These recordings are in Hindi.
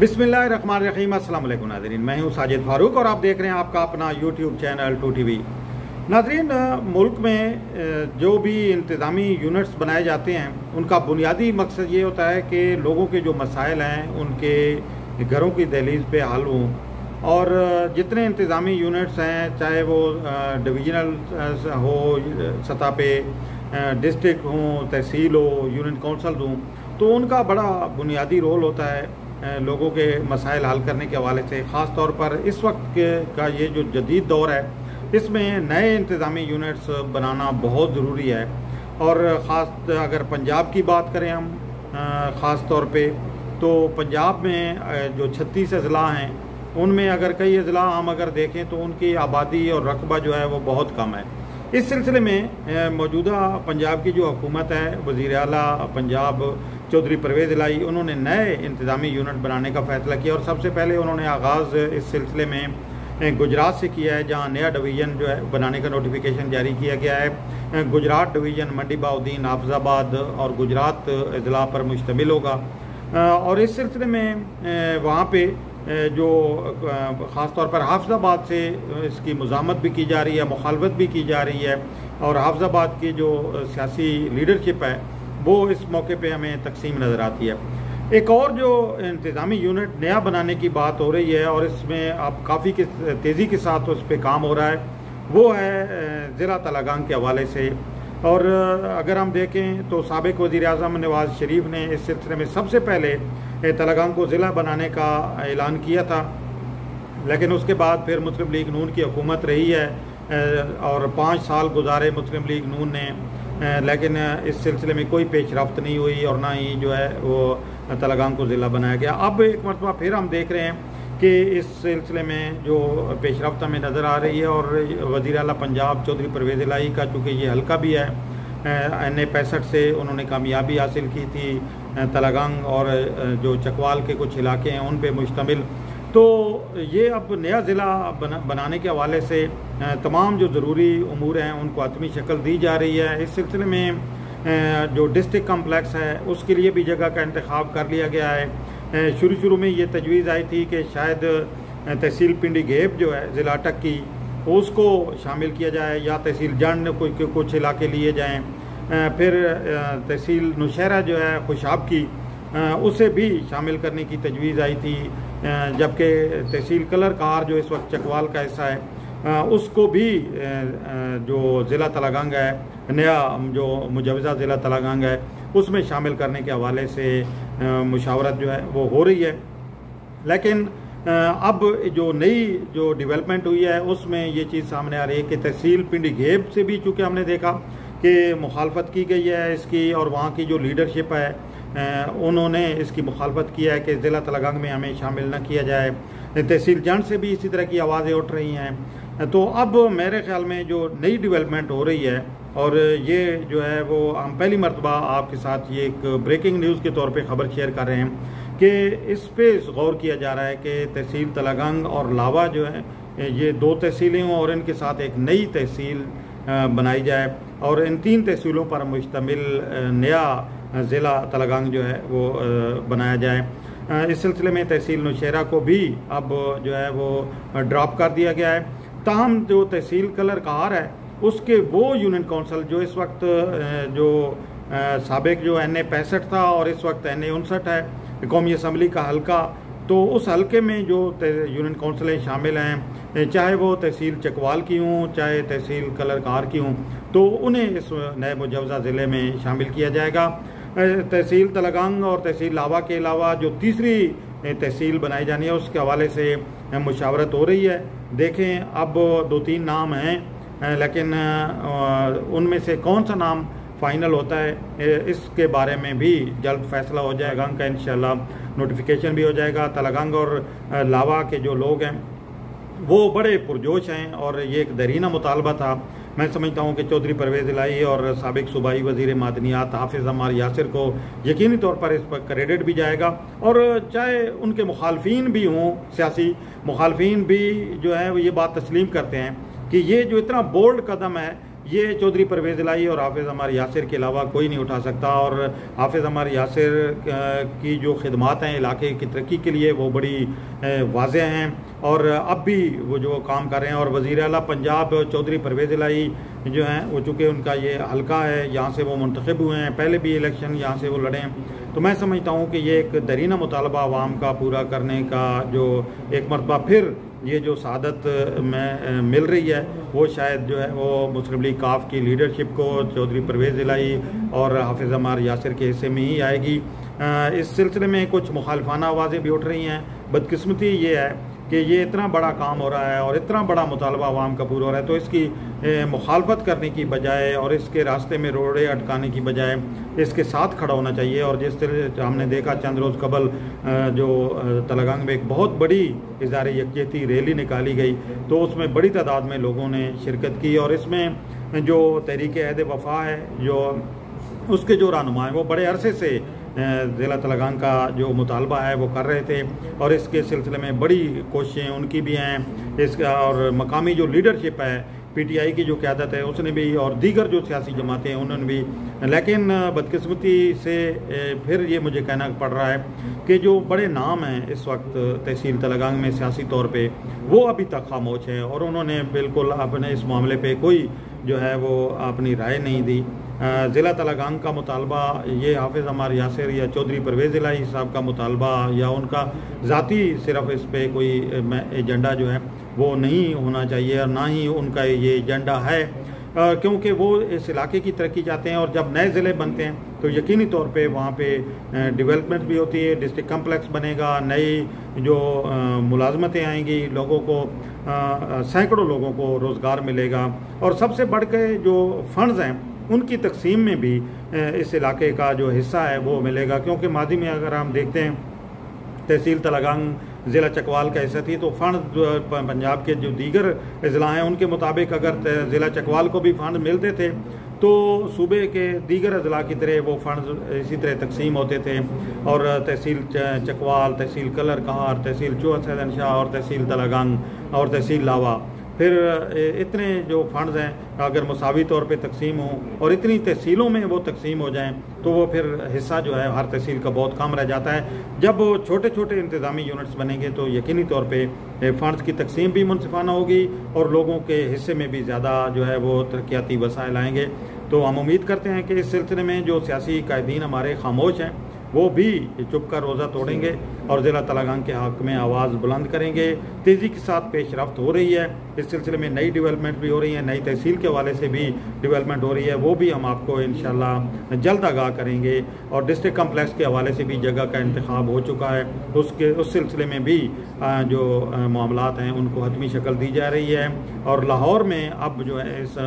बिस्मिल्लाहिर्रहमानिर्रहीम। अस्सलाम वालेकुम नाज़रीन, मैं हूं साजिद फारूक और आप देख रहे हैं आपका अपना यूट्यूब चैनल 2TV। नाज़रीन, मुल्क में जो भी इंतज़ामी यूनिट्स बनाए जाते हैं उनका बुनियादी मकसद ये होता है कि लोगों के जो मसाइल हैं उनके घरों की दहलीज पे हल हों। और जितने इंतज़ामी यूनिट्स हैं, चाहे वो डिवीज़नल हो सतह पे, डिस्ट्रिक्ट हों, तहसील हो, यूनियन काउंसिल हों, तो उनका बड़ा बुनियादी रोल होता है लोगों के मसाइल हल करने के हवाले से। ख़ास तौर पर इस वक्त का ये जो जदीद दौर है, इसमें नए इंतज़ामी यूनिट्स बनाना बहुत ज़रूरी है। और ख़ास अगर पंजाब की बात करें हम ख़ास तौर पे, तो पंजाब में जो 36 अज़ला हैं उनमें अगर कई अज़ला हम अगर देखें तो उनकी आबादी और रकबा जो है वो बहुत कम है। इस सिलसिले में मौजूदा पंजाब की जो हुकूमत है, वज़ीर आला पंजाब चौधरी परवेज़ इलाही, उन्होंने नए इंतज़ामी यूनिट बनाने का फ़ैसला किया। और सबसे पहले उन्होंने आगाज़ इस सिलसिले में गुजरात से किया है, जहां नया डिवीज़न जो है बनाने का नोटिफिकेशन जारी किया गया है। गुजरात डिवीज़न मंडी बहाउद्दीन, हाफिज़ाबाद और गुजरात अज़ला पर मुश्तमिल होगा। और इस सिलसिले में वहाँ पे जो ख़ास तौर पर हाफिज़ाबाद से इसकी मुज़ामत भी की जा रही है, मुखालफत भी की जा रही है। और हाफिज़ाबाद की जो सियासी लीडरशिप है वो इस मौके पे हमें तकसीम नज़र आती है। एक और जो इंतज़ामी यूनिट नया बनाने की बात हो रही है और इसमें अब काफ़ी तेज़ी के साथ उस पर काम हो रहा है, वो है ज़िला तलागांग के हवाले से। और अगर हम देखें तो साबिक़ वज़ीर आज़म नवाज़ शरीफ ने इस सिलसिले में सबसे पहले तलागांग को ज़िला बनाने का ऐलान किया था, लेकिन उसके बाद फिर मुस्लिम लीग नून की हुकूमत रही है और 5 साल गुजारे मुस्लिम लीग नून ने, लेकिन इस सिलसिले में कोई पेशरफ्त नहीं हुई और ना ही जो है वो तलागांग को ज़िला बनाया गया। अब एक मरतबा फिर हम देख रहे हैं कि इस सिलसिले में जो पेशरफ्त हमें नज़र आ रही है। और वज़ीर आला पंजाब चौधरी परवेज़ इलाही का, चूँकि ये हल्का भी है, NA 65 से उन्होंने कामयाबी हासिल की थी। तलागांग और जो चकवाल के कुछ इलाके हैं उन पे मुश्तमिल, तो ये अब नया ज़िला बनाने के हवाले से तमाम जो ज़रूरी उमूर हैं उनको हतमी शक्ल दी जा रही है। इस सिलसिले में जो डिस्ट्रिक्ट कम्प्लेक्स है उसके लिए भी जगह का इंतखाब कर लिया गया है। शुरू में ये तजवीज़ आई थी कि शायद तहसील पिंडी घेब जो है ज़िला अटक की, उसको शामिल किया जाए, या तहसील जंड कुछ इलाके लिए जाएँ। फिर तहसील नौशहरा जो है खुशाब की, उसे भी शामिल करने की तजवीज़ आई थी। जबकि तहसील कलर कार जो इस वक्त चकवाल का हिस्सा है, उसको भी जो ज़िला तलागांग है, नया जो मुजवज़ा ज़िला तलागांग है, उसमें शामिल करने के हवाले से मुशावरत जो है वो हो रही है। लेकिन अब जो नई जो डेवलपमेंट हुई है उसमें ये चीज़ सामने आ रही है कि तहसील पिंडी घेब से भी चूँकि हमने देखा कि मुखालफत की गई है इसकी, और वहाँ की जो लीडरशिप है उन्होंने इसकी मुखालफत किया है कि ज़िला तलागांग में हमें शामिल न किया जाए। तहसील जंड से भी इसी तरह की आवाज़ें उठ रही हैं। तो अब मेरे ख्याल में जो नई डेवलपमेंट हो रही है, और ये जो है वो हम पहली मरतबा आपके साथ ये एक ब्रेकिंग न्यूज़ के तौर पे ख़बर शेयर कर रहे हैं कि इस पे गौर किया जा रहा है कि तहसील तलागांग और लावा जो है ये 2 तहसीलें हों और इनके साथ एक नई तहसील बनाई जाए, और इन 3 तहसीलों पर मुश्तमिल नया ज़िला तलागांग जो है वो बनाया जाए। इस सिलसिले में तहसील नौशहरा को भी अब जो है वो ड्रॉप कर दिया गया है। ताहम जो तहसील कलर कार है उसके वो यूनियन काउंसिल जो इस वक्त जो साबिक जो NA 65 था और इस वक्त NA 59 है, कौमी असम्बली का हल्का, तो उस हल्के में जो यूनियन काउंसिलें शामिल हैं, चाहे वो तहसील चकवाल की हों चाहे तहसील कलर कार की हों, तो उन्हें इस नए मुजवज़ा ज़िले में शामिल किया जाएगा। तहसील तलागांग और तहसील लावा के अलावा जो तीसरी तहसील बनाई जानी है उसके हवाले से मुशावरत हो रही है। देखें, अब 2-3 नाम हैं, लेकिन उनमें से कौन सा नाम फाइनल होता है इसके बारे में भी जल्द फैसला हो जाएगा। उनका इंशाल्लाह नोटिफिकेशन भी हो जाएगा। तलागांग और लावा के जो लोग हैं वो बड़े पुरजोश हैं और ये एक दरीना मुतालबा था। मैं समझता हूँ कि चौधरी परवेज़ इलाही और साबिक सूबाई वज़ीर मादनियात हाफिज़ अम्मार यासिर को यकीनी तौर पर इस पर क्रेडिट भी जाएगा। और चाहे उनके मुखालफीन भी हों, सियासी मुखालफीन भी जो है वो ये बात तस्लीम करते हैं कि ये जो इतना बोल्ड कदम है ये चौधरी परवेज़ इलाही और हाफिज़ अम्मार यासिर के अलावा कोई नहीं उठा सकता। और हाफिज़ अम्मार यासिर की जो खिदमात हैं इलाके की तरक्की के लिए वो बड़ी वाज़ेह हैं और अब भी वो जो काम कर रहे हैं। और वज़ीर आला पंजाब चौधरी परवेज़ इलाही जो हैं वो चूँकि उनका ये हल्का है, यहाँ से वो मुंतखब हुए हैं, पहले भी इलेक्शन यहाँ से वो लड़े हैं, तो मैं समझता हूँ कि ये एक दरीना मुतालबा आवाम का पूरा करने का जो एक मरतबा फिर ये जो सआदत में मिल रही है वो शायद जो है वो मुस्लिम लीग काफ की लीडरशिप को चौधरी परवेज़ इलाही और हाफिज़ अम्मार यासिर के हिस्से में ही आएगी। इस सिलसिले में कुछ मुखालफाना आवाज़ें भी उठ रही हैं। बदकिस्मती ये है कि ये इतना बड़ा काम हो रहा है और इतना बड़ा मुतालबा आवाम का पूरा हो रहा है, तो इसकी मुखालफत करने की बजाय और इसके रास्ते में रोड़े अटकाने की बजाय इसके साथ खड़ा होना चाहिए। और जिस तरह हमने देखा चंद रोज़ कबल जो तलगांग में एक बहुत बड़ी इज़हार यकजहती रैली निकाली गई, तो उसमें बड़ी तादाद में लोगों ने शिरकत की और इसमें जो तहरीक अहद वफ़ा है जो उसके जो रहनुमा हैं वो बड़े अरसे से ज़िला तलगांग का जो मुतालबा है वो कर रहे थे और इसके सिलसिले में बड़ी कोशिशें उनकी भी हैं इसका। और मकामी जो लीडरशिप है पीटीआई की जो क़यादत है उसने भी और दीगर जो सियासी जमातें हैं उन्होंने भी, लेकिन बदकिस्मती से फिर ये मुझे कहना पड़ रहा है कि जो बड़े नाम हैं इस वक्त तहसील तलगांग में सियासी तौर पे वो अभी तक खामोश हैं और उन्होंने बिल्कुल अपने इस मामले पे कोई जो है वो अपनी राय नहीं दी। ज़िला तलगांग का मुतालबा ये हाफिज़ अम्मार यासिर या चौधरी परवेज़ इलाही साहब का मुतालबा या उनका ज़ाती सिर्फ इस पे कोई एजेंडा जो है वो नहीं होना चाहिए और ना ही उनका ये एजेंडा है, क्योंकि वो इस इलाके की तरक्की चाहते हैं। और जब नए ज़िले बनते हैं तो यकीनी तौर पे वहाँ पे डेवलपमेंट भी होती है, डिस्ट्रिक्ट कम्प्लेक्स बनेगा, नई जो मुलाजमतें आएंगी, लोगों को सैकड़ों लोगों को रोज़गार मिलेगा और सबसे बढ़ के जो फंड्स हैं उनकी तकसीम में भी इस इलाके का जो हिस्सा है वो मिलेगा। क्योंकि माजी में अगर हम देखते हैं तहसील तलगांग ज़िला चकवाल का हिस्सा थी तो फंड पंजाब के जो दीगर अजला हैं उनके मुताबिक अगर ज़िला चकवाल को भी फंड मिलते थे तो सूबे के दीगर अजला की तरह वो फंड इसी तरह तकसीम होते थे और तहसील चकवाल, तहसील कलरकाहार, तहसील चौहद सैदन शाह और तहसील तलगांग और तहसील लावा, फिर इतने जो फंड्स हैं अगर मुसावी तौर पे तकसीम हों और इतनी तहसीलों में वो तकसीम हो जाएं तो वो फिर हिस्सा जो है हर तहसील का बहुत कम रह जाता है। जब वो छोटे छोटे इंतज़ामी यूनिट्स बनेंगे तो यकीनी तौर पे फ़ंड्स की तकसीम भी मुनसिफाना होगी और लोगों के हिस्से में भी ज़्यादा जो है वो तरक्याती वसाइल आएंगे। तो हम उम्मीद करते हैं कि इस सिलसिले में जो सियासी कायदीन हमारे खामोश हैं वो भी चुप कर रोज़ा तोड़ेंगे और ज़िला तलगांग के हक़ में आवाज़ बुलंद करेंगे। तेज़ी के साथ पेशरफ्त हो रही है, इस सिलसिले में नई डेवलपमेंट भी हो रही है, नई तहसील के हवाले से भी डेवलपमेंट हो रही है, वो भी हम आपको इंशाल्लाह जल्द आगाह करेंगे। और डिस्ट्रिक्ट कम्प्लेक्स के हवाले से भी जगह का इंतखाब हो चुका है, उस सिलसिले में भी जो मामलात हैं उनको हतमी शक्ल दी जा रही है। और लाहौर में अब जो है इस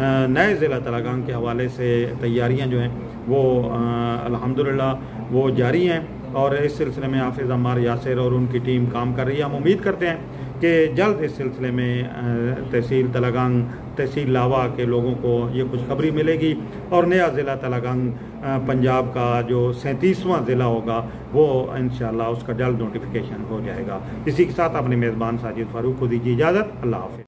नए ज़िला तलगांग के हवाले से तैयारियाँ जो हैं वो अल्हम्दुलिल्लाह वो जारी हैं और इस सिलसिले में हाफिज़ अम्मार यासिर और उनकी टीम काम कर रही है। हम उम्मीद करते हैं कि जल्द इस सिलसिले में तहसील तलगांग, तहसील लावा के लोगों को ये खुशखबरी मिलेगी और नया ज़िला तलगांग पंजाब का जो 37वां ज़िला होगा वो इंशाअल्लाह उसका जल्द नोटिफिकेशन हो जाएगा। इसी के साथ अपने मेज़बान साजिद फ़ारूक को दीजिए इजाज़त। अल्लाह हाफ़िज़।